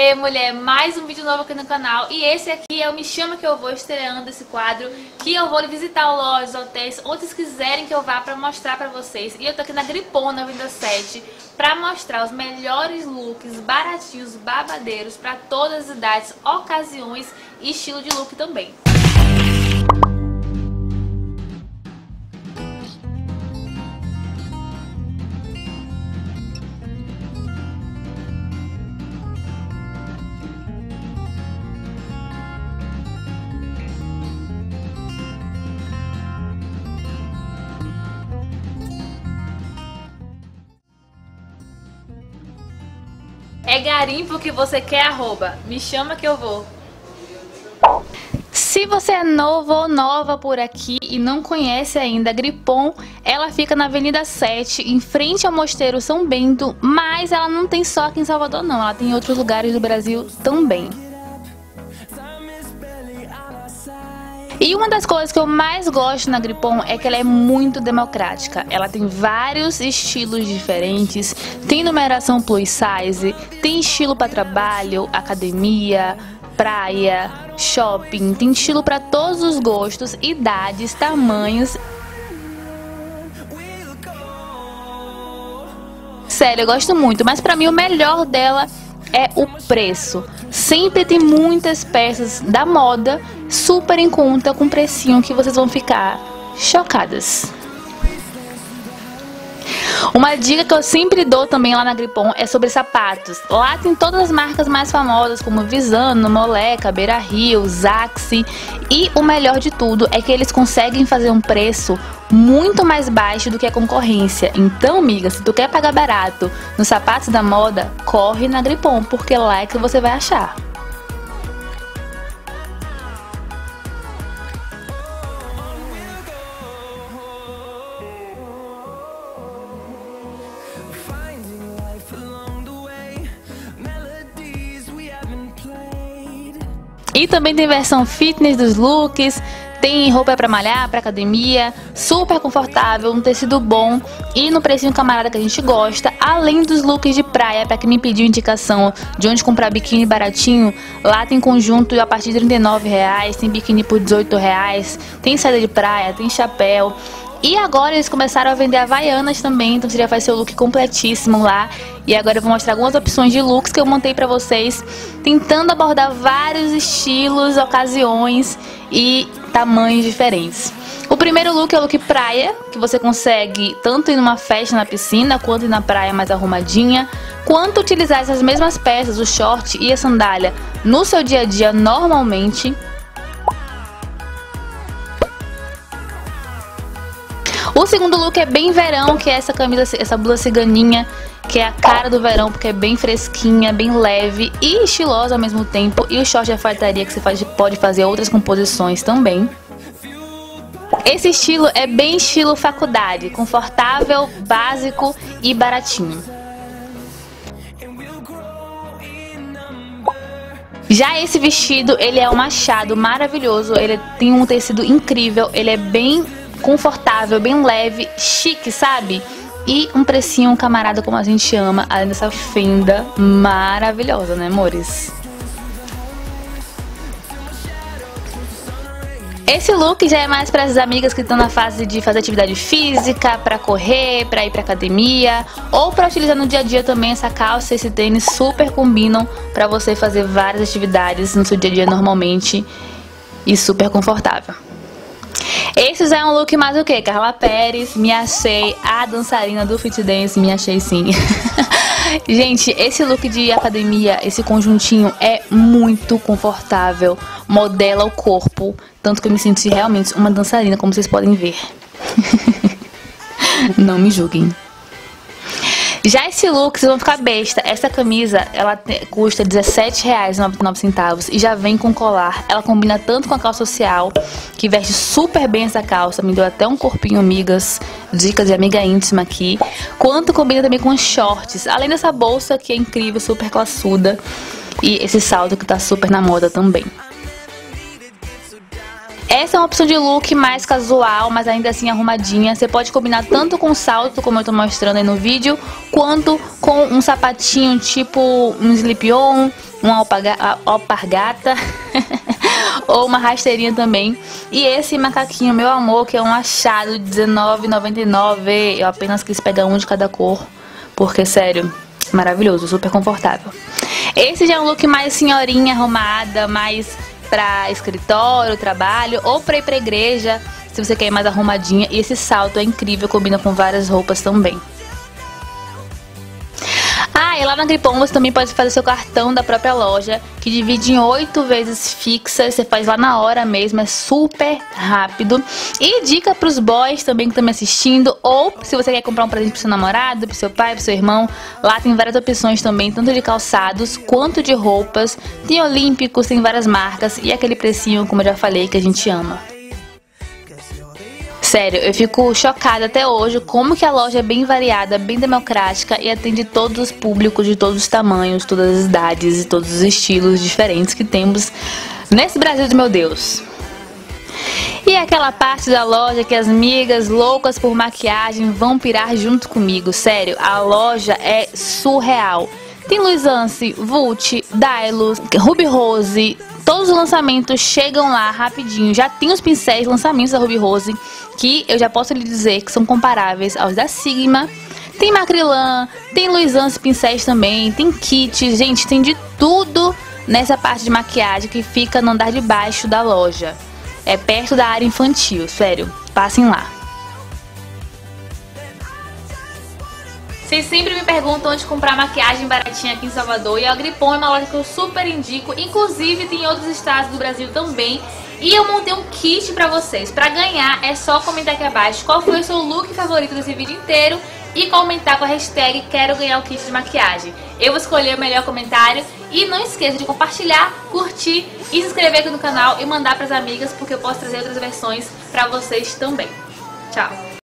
Aê, mulher, mais um vídeo novo aqui no canal. E esse aqui é o Me Chama Que Eu Vou, estreando esse quadro, que eu vou visitar lojas, hotéis, onde vocês quiserem que eu vá pra mostrar pra vocês. E eu tô aqui na Gripon, na Avenida 7, pra mostrar os melhores looks, baratinhos, babadeiros, pra todas as idades, ocasiões e estilo de look também. É garimpo que você quer, arroba, me chama que eu vou. Se você é novo ou nova por aqui e não conhece ainda a Gripon, ela fica na Avenida 7, em frente ao Mosteiro São Bento, mas ela não tem só aqui em Salvador não, ela tem em outros lugares do Brasil também. E uma das coisas que eu mais gosto na Gripon é que ela é muito democrática. Ela tem vários estilos diferentes, tem numeração plus size, tem estilo para trabalho, academia, praia, shopping, tem estilo para todos os gostos, idades, tamanhos. Sério, eu gosto muito, mas pra mim o melhor dela é o preço. Sempre tem muitas peças da moda super em conta, com precinho que vocês vão ficar chocadas. Uma dica que eu sempre dou também lá na Gripon é sobre sapatos. Lá tem todas as marcas mais famosas como Visano, Moleca, Beira Rio, Zaxi. E o melhor de tudo é que eles conseguem fazer um preço muito mais baixo do que a concorrência. Então, amiga, se tu quer pagar barato nos sapatos da moda, corre na Gripon, porque lá é que você vai achar. E também tem versão fitness dos looks, tem roupa pra malhar, pra academia, super confortável, um tecido bom e no precinho camarada que a gente gosta. Além dos looks de praia, pra quem me pediu indicação de onde comprar biquíni baratinho, lá tem conjunto a partir de R$39, tem biquíni por R$18, tem saída de praia, tem chapéu. E agora eles começaram a vender havaianas também, então você já faz seu look completíssimo lá. E agora eu vou mostrar algumas opções de looks que eu montei pra vocês, tentando abordar vários estilos, ocasiões e tamanhos diferentes. O primeiro look é o look praia, que você consegue tanto ir numa festa na piscina, quanto ir na praia mais arrumadinha, quanto utilizar essas mesmas peças, o short e a sandália, no seu dia a dia normalmente. O segundo look é bem verão, que é essa camisa, essa blusa ciganinha, que é a cara do verão, porque é bem fresquinha, bem leve e estilosa ao mesmo tempo. E o short de alfaiataria, que você pode fazer outras composições também. Esse estilo é bem estilo faculdade, confortável, básico e baratinho. Já esse vestido, ele é um machado maravilhoso, ele tem um tecido incrível, ele é bem confortável, bem leve, chique, sabe? E um precinho camarada como a gente ama, além dessa fenda maravilhosa, né, amores? Esse look já é mais para as amigas que estão na fase de fazer atividade física, para correr, para ir para academia, ou para utilizar no dia a dia também. Essa calça e esse tênis super combinam para você fazer várias atividades no seu dia a dia normalmente e super confortável. Esse já é um look mais o que? Carla Pérez, me achei a dançarina do Fit Dance, me achei sim. Gente, esse look de academia, esse conjuntinho é muito confortável, modela o corpo, tanto que eu me senti realmente uma dançarina, como vocês podem ver. Não me julguem. Já esse look, vocês vão ficar besta. Essa camisa, ela custa R$17,99 e já vem com colar. Ela combina tanto com a calça social, que veste super bem essa calça, me deu até um corpinho, amigas, dicas de amiga íntima aqui, quanto combina também com os shorts. Além dessa bolsa que é incrível, super classuda, e esse salto que tá super na moda também. Essa é uma opção de look mais casual, mas ainda assim arrumadinha. Você pode combinar tanto com salto, como eu tô mostrando aí no vídeo, quanto com um sapatinho tipo um slip-on, uma alpargata ou uma rasteirinha também. E esse macaquinho, meu amor, que é um achado de R$19,99. Eu apenas quis pegar um de cada cor, porque, sério, maravilhoso, super confortável. Esse já é um look mais senhorinha, arrumada, mais pra escritório, trabalho, ou pra ir pra igreja, se você quer ir mais arrumadinha. E esse salto é incrível, combina com várias roupas também. Ah, e lá na Groupon você também pode fazer seu cartão da própria loja, que divide em 8 vezes fixas. Você faz lá na hora mesmo, é super rápido. E dica pros boys também que estão me assistindo, ou se você quer comprar um presente pro seu namorado, pro seu pai, pro seu irmão, lá tem várias opções também, tanto de calçados quanto de roupas. Tem olímpicos, tem várias marcas e aquele precinho, como eu já falei, que a gente ama. Sério, eu fico chocada até hoje como que a loja é bem variada, bem democrática e atende todos os públicos de todos os tamanhos, todas as idades e todos os estilos diferentes que temos nesse Brasil de meu Deus. E é aquela parte da loja que as migas loucas por maquiagem vão pirar junto comigo. Sério, a loja é surreal. Tem Luisance, Vult, Dailus, Ruby Rose. Todos os lançamentos chegam lá rapidinho. Já tem os pincéis lançamentos da Ruby Rose, que eu já posso lhe dizer que são comparáveis aos da Sigma. Tem Macrylan, tem Luisance pincéis também, tem kit. Gente, tem de tudo nessa parte de maquiagem que fica no andar de baixo da loja. É perto da área infantil, sério, passem lá. Vocês sempre me perguntam onde comprar maquiagem baratinha aqui em Salvador, e a Groupon é uma loja que eu super indico, inclusive tem em outros estados do Brasil também. E eu montei um kit pra vocês. Pra ganhar é só comentar aqui abaixo qual foi o seu look favorito desse vídeo inteiro e comentar com a hashtag quero ganhar o kit de maquiagem. Eu vou escolher o melhor comentário e não esqueça de compartilhar, curtir e se inscrever aqui no canal e mandar pras amigas, porque eu posso trazer outras versões pra vocês também. Tchau!